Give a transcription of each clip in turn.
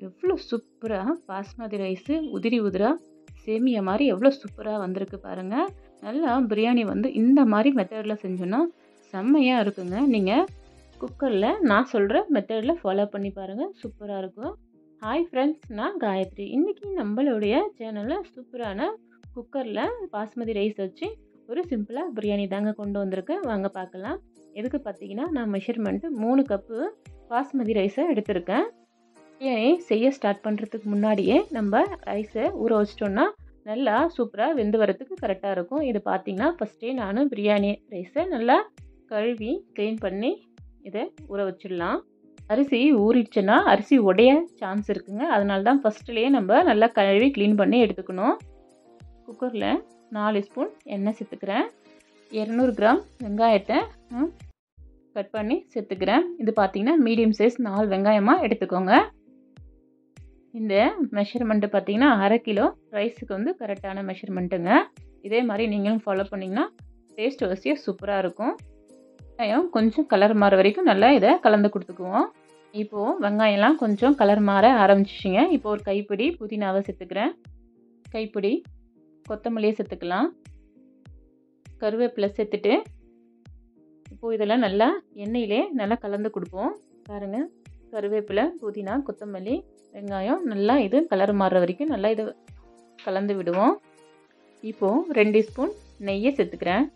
எவ்வளோ சூப்பரா பாஸ்மதி ரைஸு உதிரி உதிரா சேமியா மாரி எவ்வளோ சூப்பரா வந்திருக்கு பாருங்க. நல்லா பிரியாணி வந்து இந்த மாரி மெத்தட்ல செஞ்சோன்னா செம்மையா இருக்குங்க. நீங்க குக்கர்ல நான் சொல்ற மெத்தட்ல ஃபாலோ பண்ணி பாருங்க. சூப்பரா இருக்கும். ஹாய் ஃப்ரெண்ட்ஸ், நான் காயத்ரி. இன்னைக்கு நம்மளுடைய சேனல்ல சூப்பரான குக்கர்ல பாஸ்மதி ரைஸ் வச்சு ஒரு சிம்பிளா பிரியாணி தாங்க கொண்டு வந்திருக்கேன். வாங்க பார்க்கலாம். எதுக்கு பார்த்தீங்கன்னா, நான் மெஷர்மெண்ட் 3 கப்பு பாஸ்மதி ரைஸை எடுத்திருக்கேன். பிரியாணி செய்ய ஸ்டார்ட் பண்ணுறதுக்கு முன்னாடியே நம்ம ரைஸை ஊற வச்சிட்டோம்னா நல்லா சூப்பராக வெந்து வரத்துக்கு கரெக்டாக இருக்கும். இது பார்த்தீங்கன்னா ஃபஸ்ட்டே நான் பிரியாணி ரைஸை நல்லா கழுவி க்ளீன் பண்ணி இதை ஊற வச்சிடலாம். அரிசி ஊறிடுச்சுன்னா அரிசி உடைய சான்ஸ் இருக்குங்க. அதனால தான் ஃபஸ்ட்லேயே நம்ம நல்லா கழுவி க்ளீன் பண்ணி எடுத்துக்கணும். குக்கரில் 4 ஸ்பூன் எண்ணெய் சேர்த்துக்கிறேன். 200 கிராம் வெங்காயத்தை கட் பண்ணி சேர்த்துக்கிறேன். இது பார்த்தீங்கன்னா மீடியம் சைஸ் 4 வெங்காயமாக எடுத்துக்கோங்க. இந்த மெஷர்மெண்ட்டு பார்த்தீங்கன்னா 1/2 கிலோ ரைஸுக்கு வந்து கரெக்டான மெஷர்மெண்ட்டுங்க. இதே மாதிரி நீங்களும் ஃபாலோ பண்ணிங்கன்னா டேஸ்ட் வசியாக சூப்பராக இருக்கும். வெங்காயம் கொஞ்சம் கலர் மாற வரைக்கும் நல்லா இதை கலந்து கொடுத்துக்குவோம். இப்போது வெங்காயம்லாம் கொஞ்சம் கலர் மாற ஆரம்பிச்சிச்சிங்க. இப்போ ஒரு கைப்பிடி புதினாவை சேர்த்துக்கிறேன். கைப்பிடி கொத்தமல்லியை சேர்த்துக்கலாம். கருவேப்பிலை சேர்த்துட்டு இப்போது இதெல்லாம் நல்லா எண்ணெயிலே நல்லா கலந்து கொடுப்போம். பாருங்கள், கருவேப்பிலை, புதினா, கொத்தமல்லி, வெங்காயம் நல்லா இது கலர் மாறுற வரைக்கும் நல்லா இதை கலந்து விடுவோம். இப்போது 2 ஸ்பூன் நெய்யை சேர்த்துக்கிறேன்.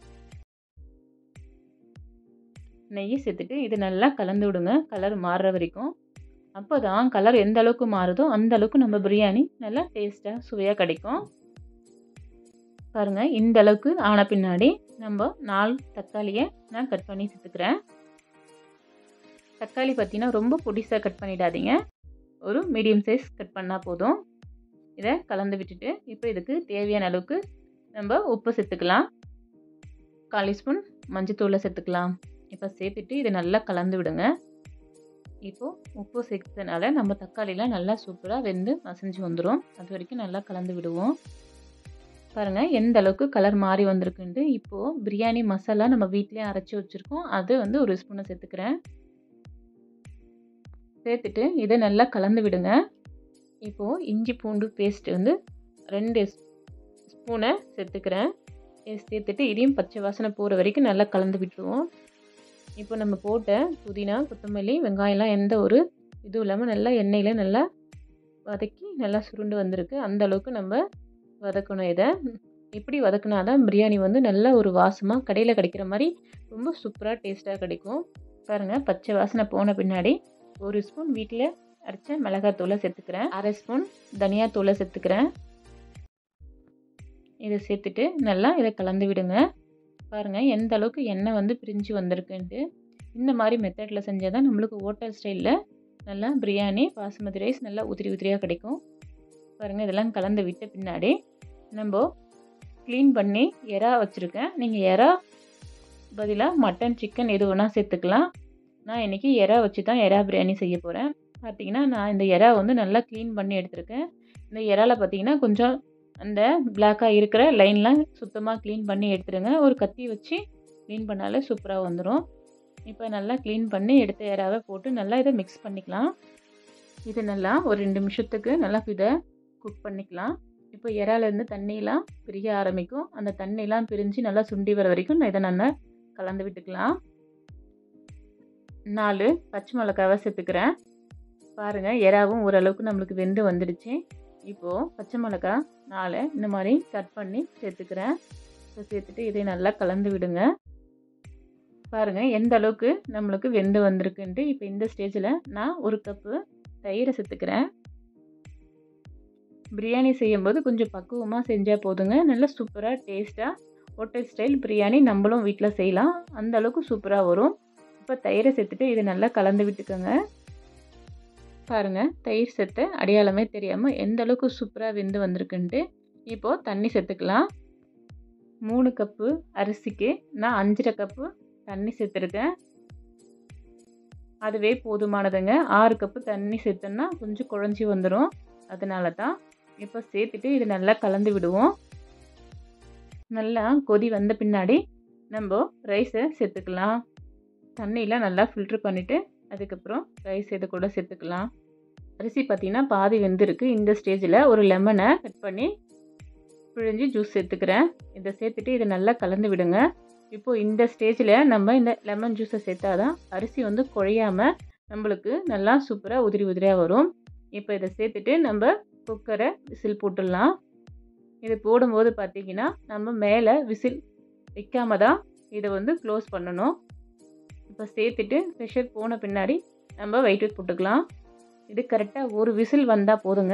நெய்யை சேர்த்துட்டு இது நல்லா கலந்து விடுங்க, கலர் மாறுற வரைக்கும். அப்போ தான் கலர் எந்த அளவுக்கு மாறுதோ அந்த அளவுக்கு நம்ம பிரியாணி நல்லா டேஸ்ட்டாக சுவையாக கிடைக்கும். பாருங்கள், இந்த அளவுக்கு ஆன பின்னாடி நம்ம 4 தக்காளியை நான் கட் பண்ணி சேர்த்துக்கிறேன். தக்காளி பார்த்தீங்கன்னா ரொம்ப பொடிசாக கட் பண்ணிடாதீங்க, ஒரு மீடியம் சைஸ் கட் பண்ணால் போதும். இதை கலந்து விட்டுட்டு இப்போ இதுக்கு தேவையான அளவுக்கு நம்ம உப்பு சேர்த்துக்கலாம். 1/4 ஸ்பூன் மஞ்சத்தூளை சேர்த்துக்கலாம். இப்போ சேர்த்துட்டு இதை நல்லா கலந்து விடுங்க. இப்போது உப்பு சேர்த்ததுனால நம்ம தக்காளிலாம் நல்லா சூப்பராக வெந்து மசிஞ்சு வந்துடும். அது வரைக்கும் நல்லா கலந்து விடுவோம். பாருங்கள் எந்த அளவுக்கு கலர் மாறி வந்திருக்குன்ட்டு. இப்போது பிரியாணி மசாலா நம்ம வீட்டிலே அரைச்சி வச்சுருக்கோம், அது வந்து 1 ஸ்பூனை சேர்த்துக்கிறேன். சேர்த்துட்டு இதை நல்லா கலந்து விடுங்க. இப்போது இஞ்சி பூண்டு பேஸ்ட்டு வந்து 2 ஸ்பூனை சேர்த்துக்கிறேன். சேர்த்துட்டு இதையும் பச்சை வாசனை போகிற வரைக்கும் நல்லா கலந்து விட்டுருவோம். இப்போ நம்ம போட்ட புதினா, கொத்தமல்லி, வெங்காயம்லாம் எந்த ஒரு இதுவும் இல்லாமல் நல்லா எண்ணெயில் நல்லா வதக்கி நல்லா சுருண்டு வந்திருக்கு. அந்த அளவுக்கு நம்ம வதக்கணும். இதை இப்படி வதக்கினா தான் பிரியாணி வந்து நல்ல ஒரு வாசமாக கடையில் கிடைக்கிற மாதிரி ரொம்ப சூப்பராக டேஸ்ட்டாக கிடைக்கும். பாருங்கள், பச்சை வாசனை போன பின்னாடி 1 ஸ்பூன் வீட்டில் அரைச்ச மிளகாத்தூளை சேர்த்துக்கிறேன். 1/2 ஸ்பூன் தனியாத்தூளை சேர்த்துக்கிறேன். இதை சேர்த்துட்டு நல்லா இதை கலந்து விடுங்க. பாருங்கள் எந்த அளவுக்கு எண்ணெய் வந்து பிரிஞ்சு வந்திருக்குன்ட்டு. இந்த மாதிரி மெத்தடில் செஞ்சால் தான் நம்மளுக்கு ஹோட்டல் ஸ்டைலில் நல்லா பிரியாணி பாஸ்மதி ரைஸ் நல்லா உதிரி உதிரியாக கிடைக்கும். பாருங்கள், இதெல்லாம் கலந்து விட்ட பின்னாடி நம்ம க்ளீன் பண்ணி எறா வச்சுருக்கேன். நீங்கள் எறா பதிலாக மட்டன், சிக்கன் எது வேணால் சேர்த்துக்கலாம். நான் இன்றைக்கி எறா வச்சு தான் எறா பிரியாணி செய்ய போகிறேன். பார்த்திங்கன்னா நான் இந்த எறா வந்து நல்லா க்ளீன் பண்ணி எடுத்திருக்கேன். இந்த எறாவில் பார்த்திங்கன்னா கொஞ்சம் அந்த பிளாக்காக இருக்கிற லைன்லாம் சுத்தமாக க்ளீன் பண்ணி எடுத்துடுங்க. ஒரு கத்தி வச்சு க்ளீன் பண்ணாலே சூப்பராக வந்துடும். இப்போ நல்லா க்ளீன் பண்ணி எடுத்த எறாவை போட்டு நல்லா இதை மிக்ஸ் பண்ணிக்கலாம். இது நல்லா ஒரு 2 நிமிஷத்துக்கு நல்லா இதை குக் பண்ணிக்கலாம். இப்போ எறாலேருந்து தண்ணியெலாம் பிரிய ஆரம்பிக்கும். அந்த தண்ணியெலாம் பிரிஞ்சு நல்லா சுண்டி வர வரைக்கும் இதை நல்லா கலந்து விட்டுக்கலாம். 4 பச்சை மிளகாவை சேர்த்துக்கிறேன். பாருங்கள், எறாவும் ஓரளவுக்கு நம்மளுக்கு வெந்து வந்துடுச்சு. இப்போது பச்சை மிளகா 4 இந்த மாதிரி கட் பண்ணி சேர்த்துக்கிறேன். சேர்த்துட்டு இதை நல்லா கலந்து விடுங்க. பாருங்கள் எந்த அளவுக்கு நம்மளுக்கு வெந்து வந்திருக்குன்ட்டு. இப்போ இந்த ஸ்டேஜில் நான் 1 கப்பு தயிரை சேர்த்துக்கிறேன். பிரியாணி செய்யும்போது கொஞ்சம் பக்குவமாக செஞ்சால் போதுங்க, நல்லா சூப்பராக டேஸ்ட்டாக ஹோட்டல் ஸ்டைல் பிரியாணி நம்மளும் வீட்டில் செய்யலாம். அந்த அளவுக்கு சூப்பராக வரும். இப்போ தயிரை சேர்த்துட்டு இதை நல்லா கலந்து விட்டுக்கோங்க. பாருங்கள், தயிர் சேர்த்து அடையாளமே தெரியாமல் எந்த அளவுக்கு சூப்பராக வெந்து வந்திருக்குன்ட்டு. இப்போது தண்ணி சேர்த்துக்கலாம். 3 கப்பு அரிசிக்கு நான் 5.5 கப்பு தண்ணி சேர்த்துருக்கேன். அதுவே போதுமானதுங்க. 6 கப்பு தண்ணி சேர்த்தோன்னா கொஞ்சம் குழஞ்சி வந்துடும், அதனால தான். இப்போ சேர்த்துட்டு இது நல்லா கலந்து விடுவோம். நல்லா கொதி வந்த பின்னாடி நம்ம ரைஸை சேர்த்துக்கலாம். தண்ணியில் நல்லா ஃபில்ட்ரு பண்ணிவிட்டு அதுக்கப்புறம் ரைஸ் இது கூட சேர்த்துக்கலாம். அரிசி பார்த்தீங்கன்னா பாதி வெந்திருக்கு. இந்த ஸ்டேஜில் ஒரு லெமனை கட் பண்ணி பிழிஞ்சு ஜூஸ் சேர்த்துக்கிறேன். இதை சேர்த்துட்டு இதை நல்லா கலந்து விடுங்க. இப்போது இந்த ஸ்டேஜில் நம்ம இந்த லெமன் ஜூஸை சேர்த்தா தான் அரிசி வந்து குழையாமல் நம்மளுக்கு நல்லா சூப்பராக உதிரி உதிரியாக வரும். இப்போ இதை சேர்த்துட்டு நம்ம குக்கரை விசில் போட்டுடலாம். இது போடும்போது பார்த்திங்கன்னா நம்ம மேலே விசில் வைக்காம தான் இதை வந்து க்ளோஸ் பண்ணணும். இப்போ சேர்த்துட்டு ப்ரெஷர் போன பின்னாடி நம்ம வெயிட் போட்டுக்கலாம். இது கரெக்டாக ஒரு விசில் வந்தால் போதுங்க.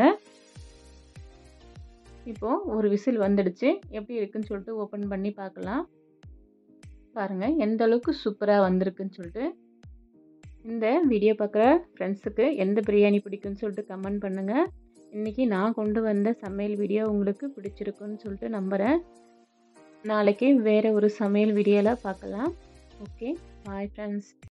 இப்போது ஒரு விசில் வந்துடுச்சு. எப்படி இருக்குன்னு சொல்லிட்டு ஓப்பன் பண்ணி பார்க்கலாம். பாருங்கள் எந்த அளவுக்கு சூப்பராக வந்திருக்குன்னு சொல்லிட்டு. இந்த வீடியோ பார்க்குற ஃப்ரெண்ட்ஸுக்கு எந்த பிரியாணி பிடிக்குன்னு சொல்லிட்டு கமெண்ட் பண்ணுங்கள். இன்றைக்கி நான் கொண்டு வந்த சமையல் வீடியோ உங்களுக்கு பிடிச்சிருக்குன்னு சொல்லிட்டு நம்புகிறேன். நாளைக்கு வேறு ஒரு சமையல் வீடியோவில் பார்க்கலாம். Okay, bye friends.